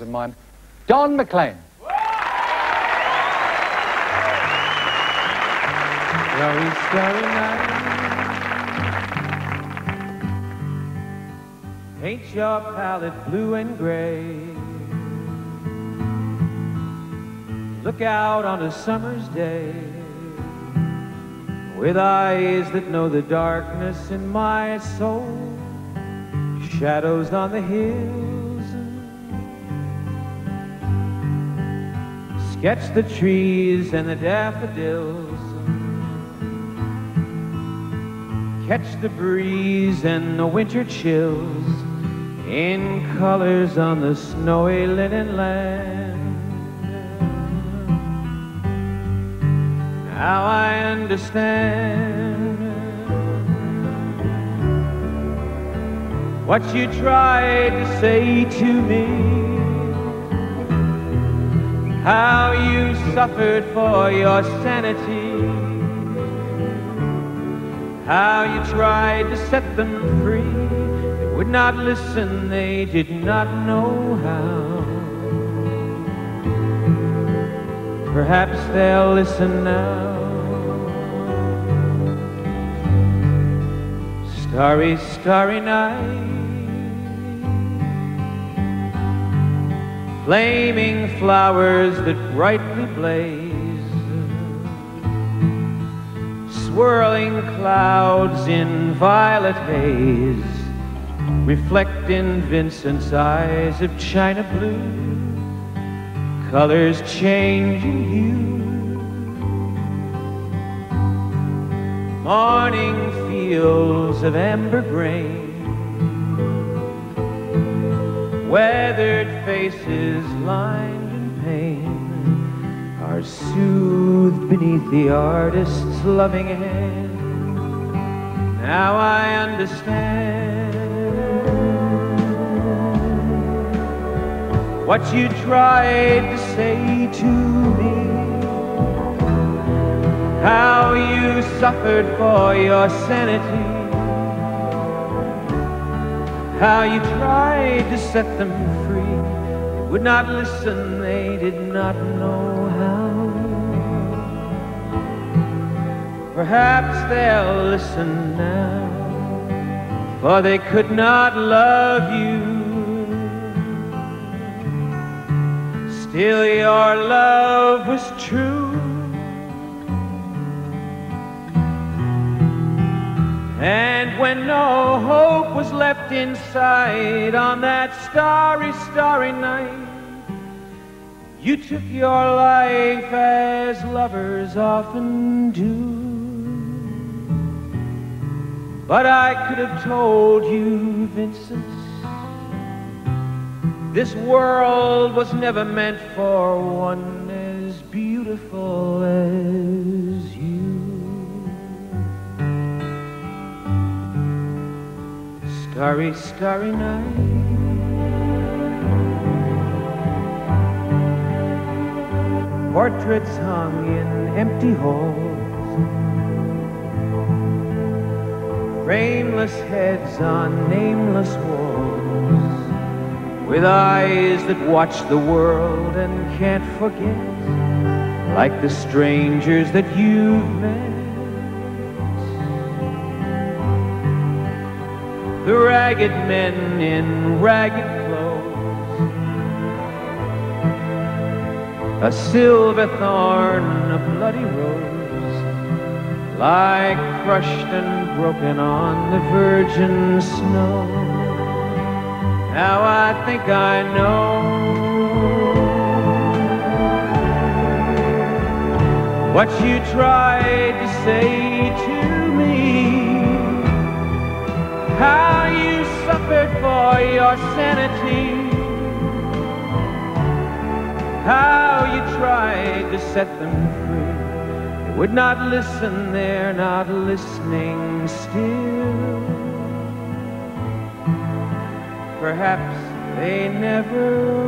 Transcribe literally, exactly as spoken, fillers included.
in mind, Don McLean. Starry, starry night, paint your palette blue and gray. Look out on a summer's day with eyes that know the darkness in my soul. Shadows on the hills, sketch the trees and the daffodils. Catch the breeze and the winter chills in colors on the snowy linen land. Now I understand what you tried to say to me, how you suffered for your sanity, how you tried to set them free. They would not listen, they did not know how. Perhaps they'll listen now. Starry, starry night, flaming flowers that brightly blaze, swirling clouds in violet haze, reflect in Vincent's eyes of china blue, colors changing hue. Morning fields of amber grain, weathered faces lined in pain are soothed beneath the artist's loving hand. Now I understand what you tried to say to me, how you suffered for your sanity, how you tried to set them free. They would not listen, they did not know how. Perhaps they'll listen now, for they could not love you. Still your love was true, and when no hope was left inside on that starry, starry night, you took your life as lovers often do. But I could have told you, Vincent, this world was never meant for one as beautiful as you. Starry, starry night, portraits hung in empty halls, frameless heads on nameless walls, with eyes that watch the world and can't forget, like the strangers that you've met. The ragged men in ragged clothes, a silver thorn, a bloody rose, lie crushed and broken on the virgin snow. Now I think I know what you tried to say to me, how you suffered for your sanity, how you tried to set them free. They would not listen, they're not listening still. Perhaps they never